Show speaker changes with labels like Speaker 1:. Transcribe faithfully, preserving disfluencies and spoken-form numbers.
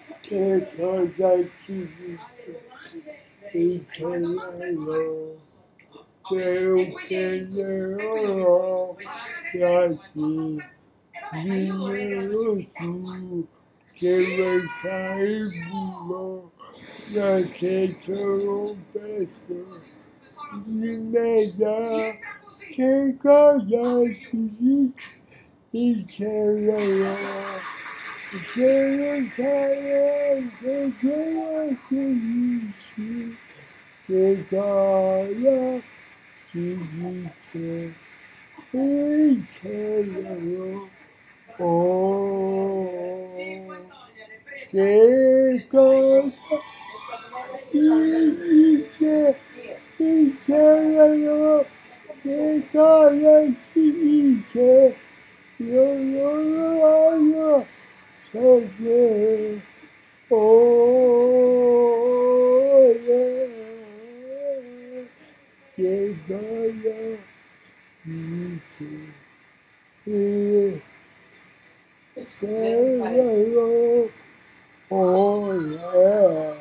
Speaker 1: che cosa ci dice il cielo, che ucciderò piatti, dimmi tu che versai il buio, da che sono un pezzo di merda, che cosa ci dice il cielo, se non sai che cosa ci dici, che cosa ci dice il cielo, oh, che cosa ci dice il cielo, che cosa ci dice, io non lo voglio sapere, oh, yeah. Che cosa dice il cielo, oh, yeah.